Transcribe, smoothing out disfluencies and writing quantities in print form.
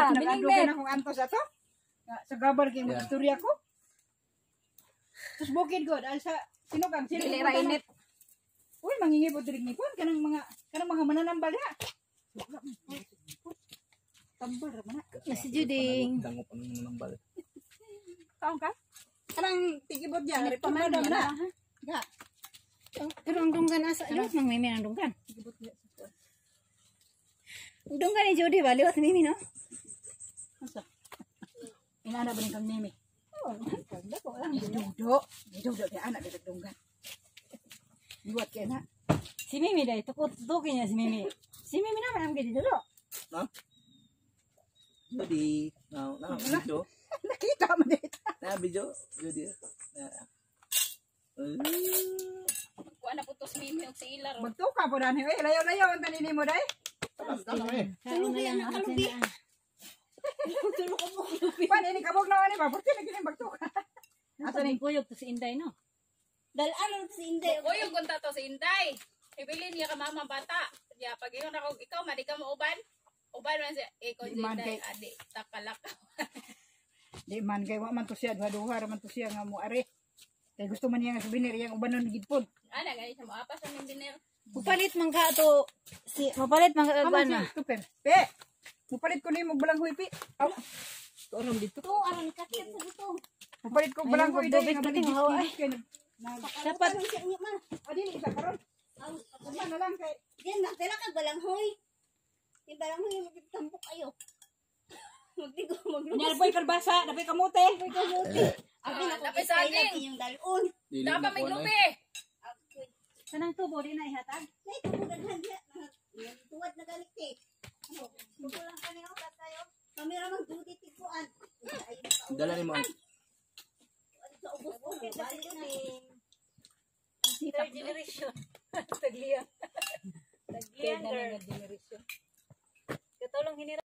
Nag-adugan akong antos ato. Sa gabar kay mga istorya ko. Tapos bukid ko dahil sa sinukang Dilira init. Uy, mangingibot rin ni Kwan kanang mga mananambal ha. Tambal ra man. Si Juding. Dango pa ng mananambal. Kaon ka? Kanang tigibot diyan, repamada na. Ga. Pero ang dunggan asa, liwat mang Mimi ang dunggan. Tigibot diyan sa Kwan. Ang dunggan ni Judy ba, liwat Mimi no? Asa? Inana ba ni kang Mimi? Oh, ganda ko lang. Dudo di anak di dunggan. Liwat kay na. Si Mimi dai, tukin niya si Mimi. Si Mimi naman ang gidi dulu. No? Jadi, na video. Nakita mo dito. Na video, video. Kuha na po to si Mimi o si Ilar. Magtuka po dani. Layo-layo ang tanini mo dai. Kalugi ang kalugi. Pan ini kabog na ani ba? Porti na kini magtuka. Asa ning kuyog to si Inday no? Dal ano si Inday. O yung kunta to si Inday. Ibilin niya ka mama bata. Diya, pag yun ako, ikaw, madi ka mo uban. Uban man siya. Ikaw, si Man Inday, kay- adi, takalak. Di man kay wa man to siya duha ra man to siya nga mo are. Kay gusto man niya nga souvenir yang ubanon gid pod. Ana, ganyan siya, maapas ang engineer. Mupalit man ka to si mupalit man ka Amo agwan na. si super. Pe. Mupalit ko ni mo bulang huy pi. Aw. Turon dito. To aran kakit sa dito. Mupalit ko bulang huy dai nga Dubit balik pati, mahawa, Dapat sa inyo man. Adi ni isa karon. Ano na lang kay Diyan magdala ka balanghoy. Di balanghoy magtambok kayo. Magdigo magluto. Nyalboy kalbasa, dapat kamote. Abi na Napay saging. inyong dalon. Dapat may lupi. Kanang tubo di na ihatag. Nay tubugan handa. Tuwad na galit eh. Bukulang ka niyo ba tayo? Kamera mang duty tiguan. Dala ni mo. Sa ubos ko balik na. Third generation. Tagliya. Tagliya girl.